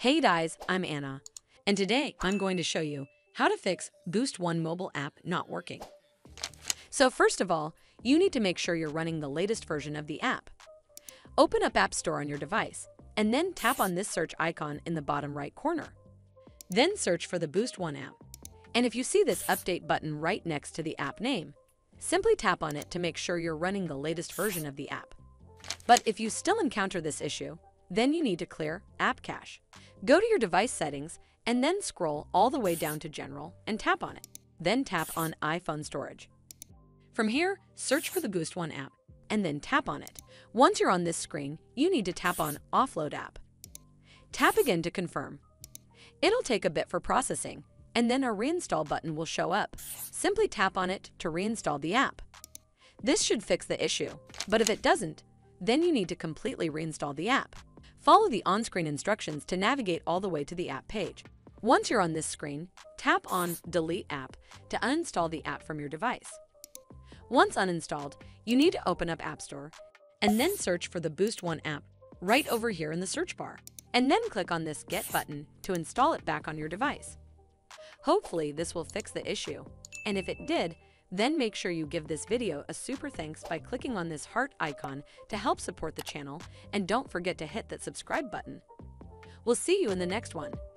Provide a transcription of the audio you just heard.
Hey guys, I'm Anna, and today I'm going to show you how to fix BoostOne mobile app not working. So first of all, you need to make sure you're running the latest version of the app. Open up App Store on your device, and then tap on this search icon in the bottom right corner. Then search for the BoostOne app. And if you see this update button right next to the app name, simply tap on it to make sure you're running the latest version of the app. But if you still encounter this issue, then you need to clear App Cache. Go to your device settings and then scroll all the way down to General and tap on it. Then tap on iPhone Storage. From here, search for the BoostOne app and then tap on it. Once you're on this screen, you need to tap on Offload App. Tap again to confirm. It'll take a bit for processing, and then a Reinstall button will show up. Simply tap on it to reinstall the app. This should fix the issue, but if it doesn't, then you need to completely reinstall the app. Follow the on-screen instructions to navigate all the way to the app page. Once you're on this screen, tap on Delete App to uninstall the app from your device. Once uninstalled, you need to open up App Store and then search for the BoostOne app right over here in the search bar, and then click on this Get button to install it back on your device. Hopefully this will fix the issue, and if it did, then make sure you give this video a super thanks by clicking on this heart icon to help support the channel, and don't forget to hit that subscribe button. We'll see you in the next one.